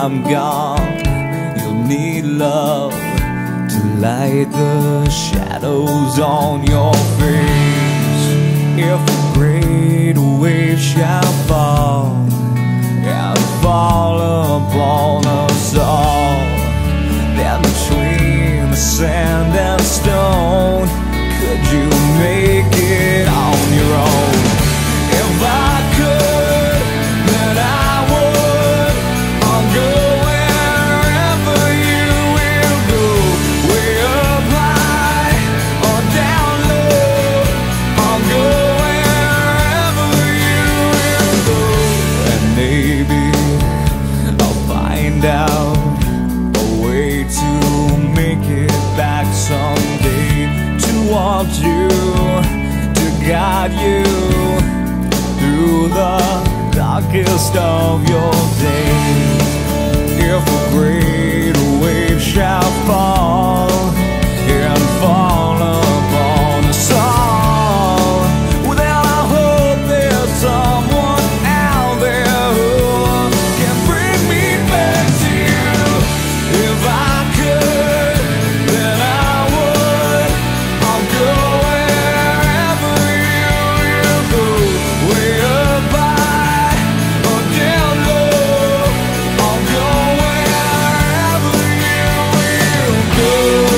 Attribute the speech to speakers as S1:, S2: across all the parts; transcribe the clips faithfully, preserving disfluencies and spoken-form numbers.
S1: I'm gone, you'll need love to light the shadows on your face. If a great wave shall fall and fall upon us all, then between the sand and stone, could you make it on your own? If I could, then I would. I'll go wherever you will go, way up high or down low. I'll go wherever you will go, and maybe I'll find out a way to make it back someday, to want you, to guide you through the darkest of your days. If a great wave shall fall and fall upon us all, well then I hope there's someone out there who can bring me back to you. If I could, then I would. I'll go wherever you will go, way up high or down low. I'll go wherever you will go.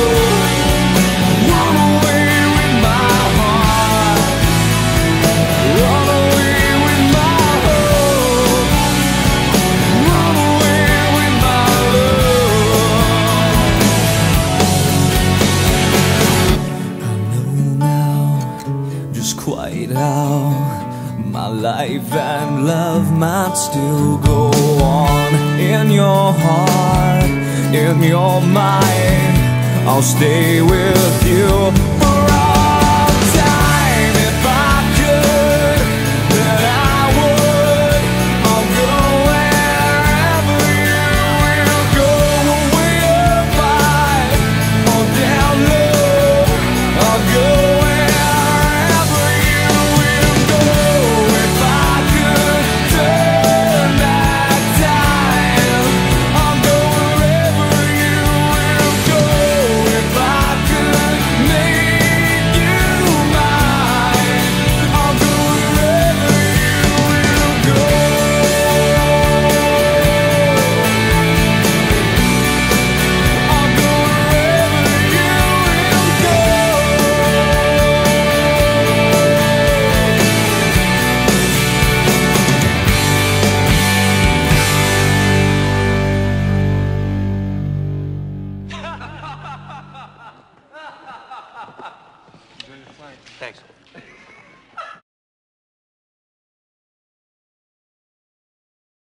S1: Run away with my heart, run away with my hope, run away with my love. I know now just quite how my life and love might still go on. In your heart, in your mind, I'll stay with you for all time. If I could, then I would. I'll go wherever you will go, way up high or down low. I'll go wherever you will go. If I could turn back time, I'll go wherever you will go. If I could make you mine, I'll go wherever you will go. I'll go wherever you will go.
S2: Thanks.